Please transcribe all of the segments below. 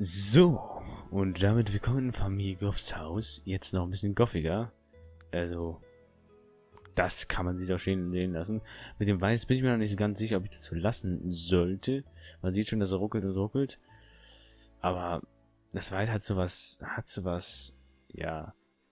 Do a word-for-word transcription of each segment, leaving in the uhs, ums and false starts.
So, und damit willkommen in Familie Goffs Haus. Jetzt noch ein bisschen goffiger. Also, das kann man sich doch schön sehen lassen. Mit dem Weiß bin ich mir noch nicht ganz sicher, ob ich das so lassen sollte. Man sieht schon, dass er ruckelt und ruckelt. Aber das Weiß hat sowas, hat sowas, ja.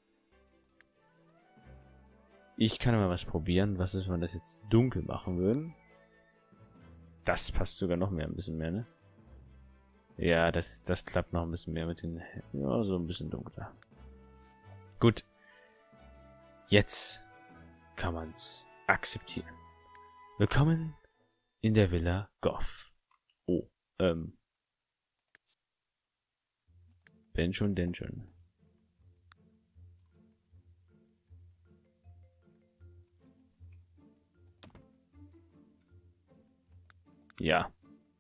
Ich kann aber was probieren. Was ist, wenn wir das jetzt dunkel machen würden? Das passt sogar noch mehr, ein bisschen mehr, ne? Ja, das, das klappt noch ein bisschen mehr mit den... Ja, so ein bisschen dunkler. Gut. Jetzt kann man's akzeptieren. Willkommen in der Villa Goff. Oh, ähm... Wenn schon, denn schon. Ja.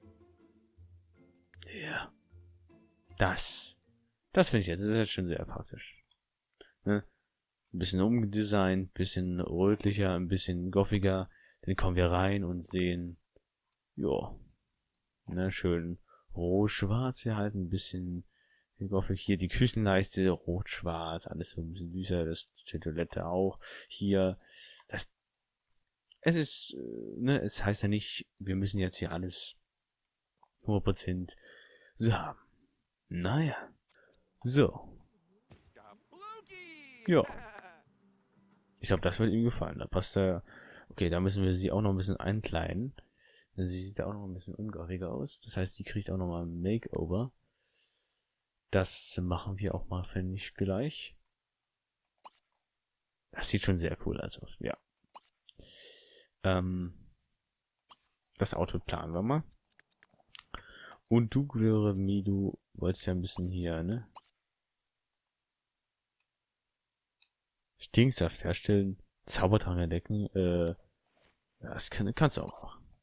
Ja. Das. Das finde ich jetzt. Das ist jetzt schon sehr praktisch. Ne? Ein bisschen umgedesignt, ein bisschen rötlicher, ein bisschen goffiger. Dann kommen wir rein und sehen, ja, ne, schön rot-schwarz hier halt, ein bisschen goffig. Hier die Küchenleiste, rot-schwarz, alles so ein bisschen süßer, das die Toilette auch. Hier, das, es ist, ne, es heißt ja nicht, wir müssen jetzt hier alles hundert Prozent so haben. Naja. So. Ja. Ich glaube, das wird ihm gefallen. Da passt er. Okay, da müssen wir sie auch noch ein bisschen einkleiden. Denn sie sieht da auch noch ein bisschen ungariger aus. Das heißt, sie kriegt auch noch mal ein Makeover. Das machen wir auch mal, finde ich, gleich. Das sieht schon sehr cool aus. Also, ja. Ähm, das Outfit planen wir mal. Und du, Glöre, du wolltest ja ein bisschen hier, ne? Stinksaft herstellen, Zaubertrank entdecken, äh, ja, das kann, kannst du auch machen.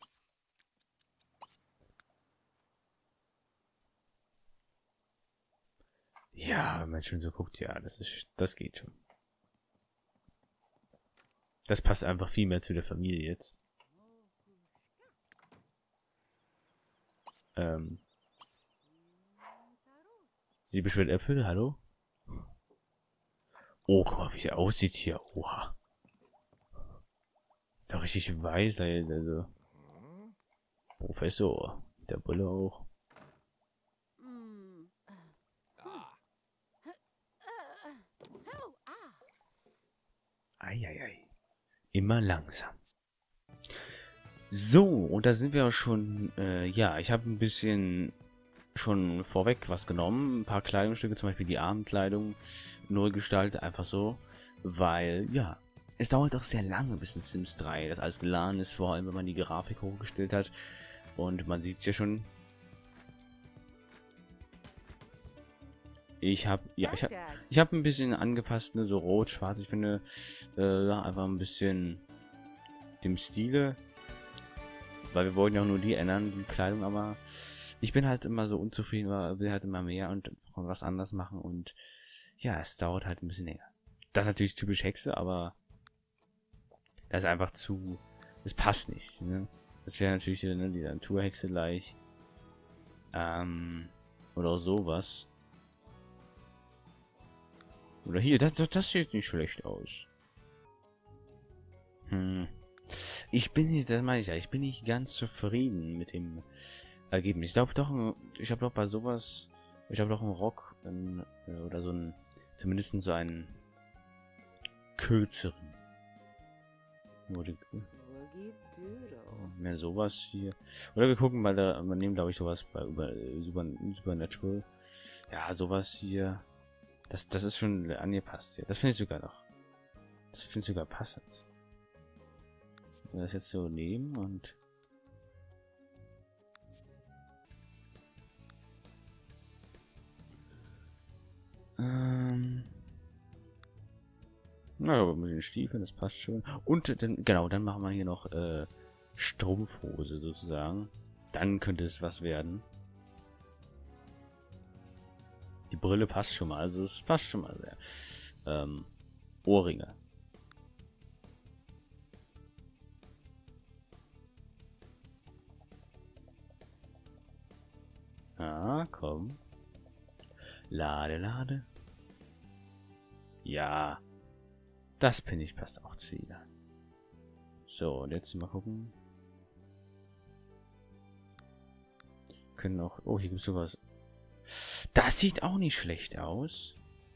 Ja, wenn man schon so guckt, ja, das ist, das geht schon. Das passt einfach viel mehr zu der Familie jetzt. Ähm. Sie beschwert Äpfel, hallo? Oh, guck mal, wie sie aussieht hier. Oha. Da richtig weiß, also. Professor. Der Brille auch. Eieiei. Immer langsam. So, und da sind wir auch schon, äh, ja, ich habe ein bisschen schon vorweg was genommen. Ein paar Kleidungsstücke, zum Beispiel die Abendkleidung, neu gestaltet, einfach so. Weil, ja, es dauert doch sehr lange bis in Sims drei, das alles geladen ist, vor allem wenn man die Grafik hochgestellt hat. Und man sieht es ja schon. Ich habe, ja, ich habe ich hab ein bisschen angepasst, ne, so rot, schwarz. Ich finde, äh, einfach ein bisschen dem Stile. Weil wir wollten ja auch nur die ändern, die Kleidung, aber ich bin halt immer so unzufrieden, will halt immer mehr und was anders machen und ja, es dauert halt ein bisschen länger. Das ist natürlich typisch Hexe, aber das ist einfach zu, das passt nicht, ne? Das wäre natürlich ne, die Naturhexe gleich. Ähm, oder sowas. Oder hier, das, das, das sieht nicht schlecht aus. Hm. Ich bin nicht, das meine ich ja, ich bin nicht ganz zufrieden mit dem Ergebnis. Ich glaube doch, ich habe doch bei sowas, ich habe doch einen Rock in, oder so ein, zumindest so einen kürzeren. Mehr sowas hier. Oder wir gucken mal da, wir nehmen glaube ich sowas bei über Super, Supernatural. Ja, sowas hier. Das, das ist schon angepasst hier. Das finde ich sogar noch. Das finde ich sogar passend. Wenn wir das jetzt so nehmen und ähm na, aber mit den Stiefeln, das passt schon. Und dann, genau, dann machen wir hier noch äh, Strumpfhose sozusagen. Dann könnte es was werden. Die Brille passt schon mal, also es passt schon mal sehr. Ähm, Ohrringe. Ah, komm. Lade, lade. Ja. Das finde ich passt auch zu ihr. So, und jetzt mal gucken. Können auch... Oh, hier gibt es sowas. Das sieht auch nicht schlecht aus.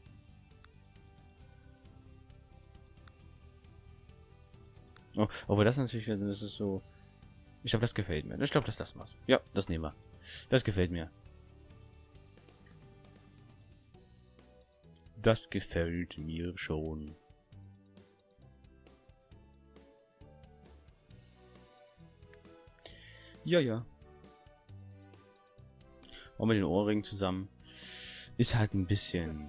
Oh, aber das natürlich, das ist so... Ich glaube, das gefällt mir. Ich glaube, dass das was. Ja, das nehmen wir. Das gefällt mir. Das gefällt mir schon. Ja, ja. Auch mit den Ohrringen zusammen. Ist halt ein bisschen...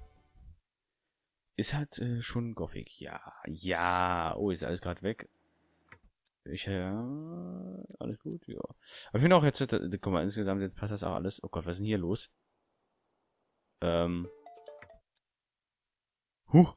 Ist halt äh, schon goffig. Ja, ja. Oh, ist alles gerade weg. Ich, ja... Alles gut, ja. Aber ich finde auch jetzt... Äh, guck mal, insgesamt jetzt passt das auch alles. Oh Gott, was ist denn hier los? Ähm... Huch!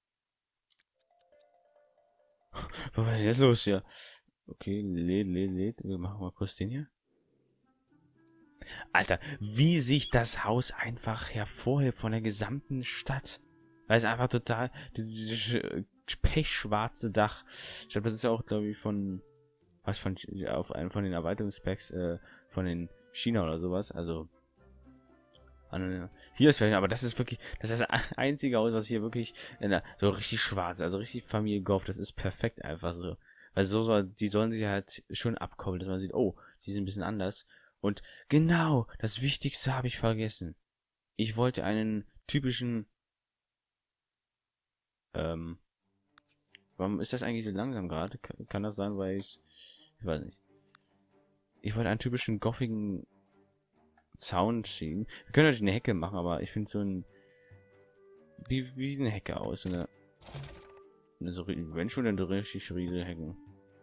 Was war denn jetzt los hier? Okay, lädt, lädt, lädt. Wir machen mal kurz den hier. Alter, wie sich das Haus einfach hervorhebt von der gesamten Stadt. Weil es einfach total... Dieses pechschwarze Dach. Ich glaube, das ist ja auch, glaube ich, von... Was von... Auf einem von den Erweiterungspacks äh, von den China oder sowas. Also... Hier ist vielleicht... Aber das ist wirklich... Das ist das einzige Haus, was hier wirklich... Der, so richtig schwarz. Also richtig Familie Goff. Das ist perfekt einfach so. Weil so soll... Die sollen sich halt schon abkoppeln, dass man sieht... Oh, die sind ein bisschen anders. Und genau, das Wichtigste habe ich vergessen. Ich wollte einen typischen... Ähm... Warum ist das eigentlich so langsam gerade? Kann das sein, weil ich... Ich weiß nicht. Ich wollte einen typischen goffigen Sound ziehen. Wir können natürlich eine Hecke machen, aber ich finde so ein... Wie, wie sieht eine Hecke aus? So eine... eine so, wenn schon, eine richtig riesige Hecken.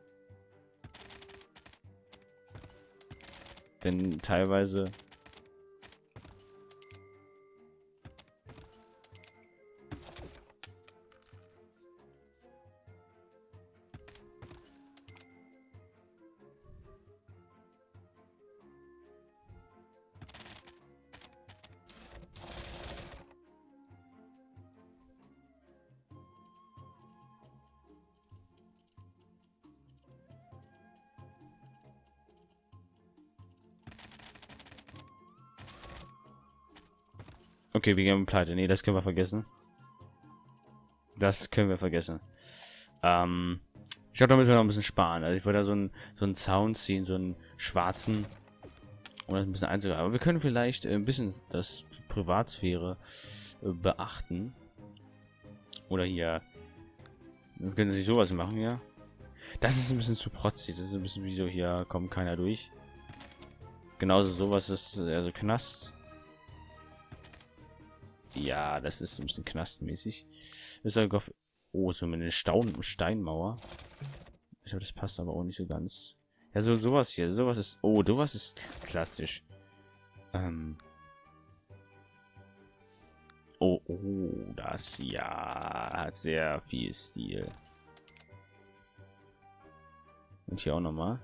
Denn teilweise... Okay, wir gehen pleite. Nee, das können wir vergessen. Das können wir vergessen. Ähm, ich glaube, da müssen wir noch ein bisschen sparen. Also ich wollte da so einen so einen Sound ziehen, so einen schwarzen, um das ein bisschen einzugehen. Aber wir können vielleicht ein bisschen das Privatsphäre äh, beachten. Oder hier. Wir können sich sowas machen, ja. Das ist ein bisschen zu protzig. Das ist ein bisschen wie so, hier kommt keiner durch. Genauso sowas ist also Knast. Ja, das ist ein bisschen knastmäßig. Ist sogar... Oh, so eine Staun Steinmauer. Ich glaube, das passt aber auch nicht so ganz. Ja, so sowas hier. Sowas ist... Oh, sowas ist klassisch. Ähm... Oh, oh, das ja hat sehr viel Stil. Und hier auch nochmal.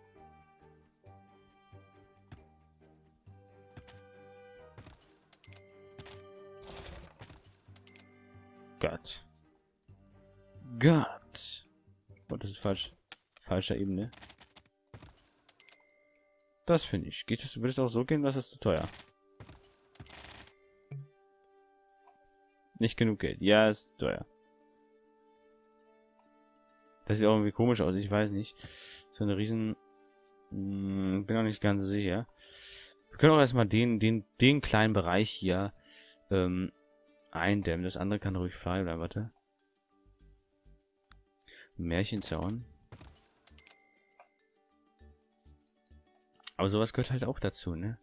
Gott. Gott. Oh, das ist falsch. Falscher Ebene. Das finde ich. Geht es, wird es auch so gehen, dass es zu teuer? Nicht genug Geld. Ja, ist zu teuer. Das sieht auch irgendwie komisch aus. Ich weiß nicht. So eine riesen... Hm, bin auch nicht ganz sicher. Wir können auch erstmal den, den, den kleinen Bereich hier ähm, eindämmen. Das andere kann ruhig frei bleiben. Warte. Märchenzaun. Aber sowas gehört halt auch dazu, ne?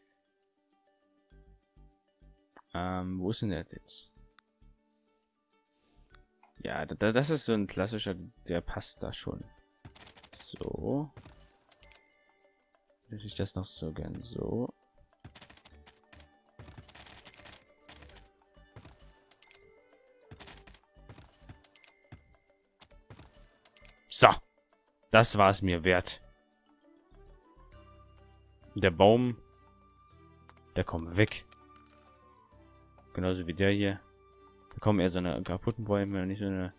Ähm, wo ist denn der jetzt? Ja, da, das ist so ein klassischer, der passt da schon. So. Hätte ich das noch so gern so. So. Das war es mir wert. Der Baum, der kommt weg. Genauso wie der hier. Da kommen eher so eine kaputten Bäume, nicht so eine...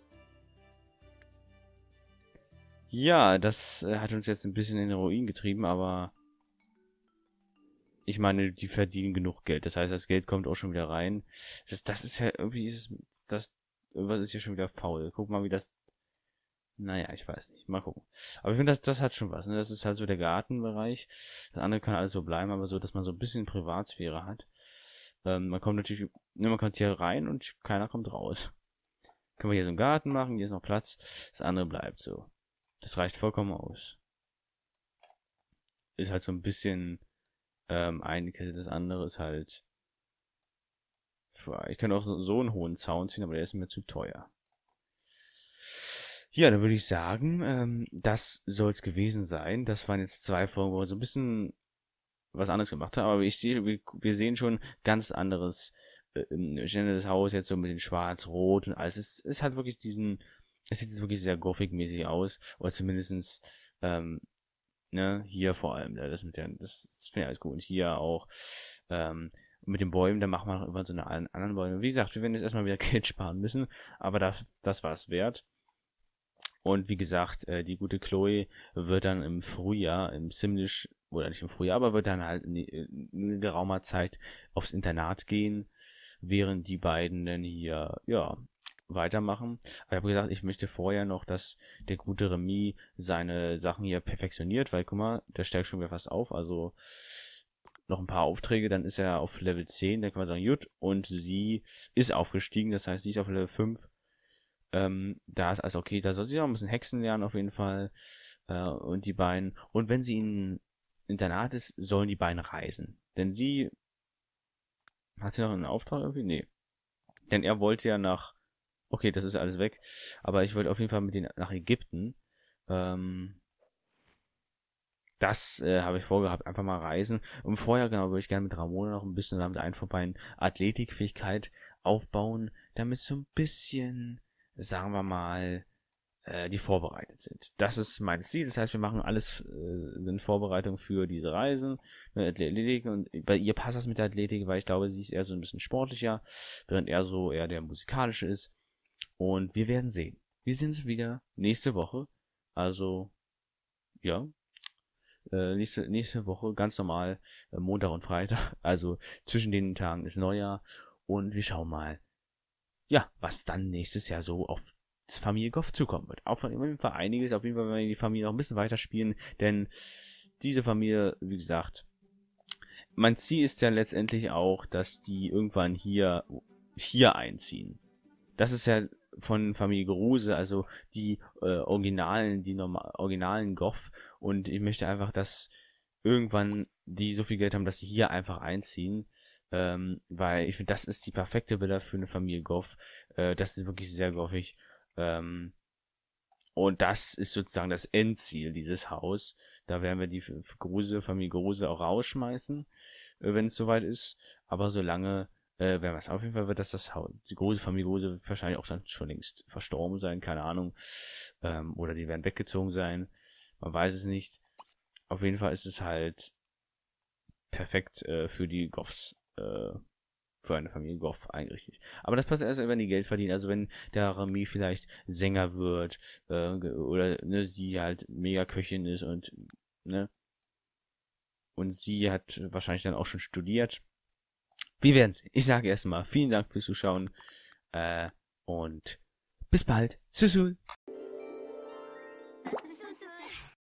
Ja, das äh, hat uns jetzt ein bisschen in den Ruin getrieben, aber... Ich meine, die verdienen genug Geld. Das heißt, das Geld kommt auch schon wieder rein. Das, das ist ja irgendwie... Ist es, das, irgendwas ist hier schon wieder faul. Guck mal, wie das... Naja, ich weiß nicht. Mal gucken. Aber ich finde, das, das hat schon was. Ne? Das ist halt so der Gartenbereich. Das andere kann alles so bleiben, aber so, dass man so ein bisschen Privatsphäre hat. Ähm, man kommt natürlich, ne, man kommt hier rein und keiner kommt raus. Können wir hier so einen Garten machen, hier ist noch Platz. Das andere bleibt so. Das reicht vollkommen aus. Ist halt so ein bisschen ähm, eine Kette, das andere ist halt... Ich kann auch so, so einen hohen Zaun ziehen, aber der ist mir zu teuer. Ja, dann würde ich sagen, ähm, das soll es gewesen sein. Das waren jetzt zwei Folgen, wo wir so ein bisschen was anderes gemacht haben. Aber ich sehe, wir, wir sehen schon ganz anderes äh, das Haus jetzt so mit den Schwarz-Rot und alles. Es, es hat wirklich diesen, es sieht jetzt wirklich sehr Gothic-mäßig aus. Oder zumindestens, ähm, ne, hier vor allem. Das mit der, das, das finde ich alles gut. Und hier auch, ähm, mit den Bäumen, da machen wir noch immer so eine anderen Bäume. Wie gesagt, wir werden jetzt erstmal wieder Geld sparen müssen. Aber das, das war es wert. Und wie gesagt, äh, die gute Chloe wird dann im Frühjahr, im ziemlich, oder nicht im Frühjahr, aber wird dann halt in, in geraumer Zeit aufs Internat gehen, während die beiden dann hier, ja, weitermachen. Aber ich habe gesagt, ich möchte vorher noch, dass der gute Remy seine Sachen hier perfektioniert, weil guck mal, der steigt schon wieder fast auf, also noch ein paar Aufträge, dann ist er auf Level zehn, dann kann man sagen, gut, und sie ist aufgestiegen, das heißt, sie ist auf Level fünf. Ähm, da ist also okay, da soll sie auch ein bisschen Hexen lernen auf jeden Fall. Äh, und die beiden. Und wenn sie in Internat ist, sollen die beiden reisen. Denn sie... Hat sie noch einen Auftrag irgendwie? Nee. Denn er wollte ja nach... Okay, das ist alles weg. Aber ich wollte auf jeden Fall mit denen nach Ägypten. Ähm, das äh, habe ich vorgehabt, einfach mal reisen. Und vorher, genau, würde ich gerne mit Ramona noch ein bisschen damit ein vorbei Athletikfähigkeit aufbauen, damit so ein bisschen... sagen wir mal, äh, die vorbereitet sind. Das ist mein Ziel. Das heißt, wir machen alles äh, in Vorbereitung für diese Reisen, ne, Athletik, und bei ihr passt das mit der Athletik, weil ich glaube, sie ist eher so ein bisschen sportlicher, während er so eher der musikalische ist. Und wir werden sehen. Wir sehen uns wieder nächste Woche. Also, ja, äh, nächste, nächste Woche ganz normal, äh, Montag und Freitag. Also zwischen den Tagen ist Neujahr und wir schauen mal, ja, was dann nächstes Jahr so auf Familie Goff zukommen wird. Auf jeden Fall einiges, auf jeden Fall werden wir die Familie noch ein bisschen weiterspielen, denn diese Familie, wie gesagt, mein Ziel ist ja letztendlich auch, dass die irgendwann hier, hier einziehen. Das ist ja von Familie Gruse, also die äh, Originalen, die normal, originalen Goff, und ich möchte einfach, dass irgendwann die so viel Geld haben, dass sie hier einfach einziehen. Ähm, weil ich finde, das ist die perfekte Villa für eine Familie Goff. Äh, das ist wirklich sehr goffig. Ähm, und das ist sozusagen das Endziel, dieses Haus. Da werden wir die Gruse, Familie Gruse auch rausschmeißen, äh, wenn es soweit ist. Aber solange äh, werden wir es auf jeden Fall, wird das das Haus. Die große Familie Gruse wird wahrscheinlich auch schon längst verstorben sein, keine Ahnung. Ähm, oder die werden weggezogen sein. Man weiß es nicht. Auf jeden Fall ist es halt perfekt äh, für die Goffs. Für eine Familie Goff eingerichtet. Aber das passt erst, wenn die Geld verdienen. Also wenn der Remy vielleicht Sänger wird, äh, oder ne, sie halt mega Köchin ist und ne, und sie hat wahrscheinlich dann auch schon studiert. Wir werden sehen. Ich sage erstmal vielen Dank fürs Zuschauen äh, und bis bald. Tschüss.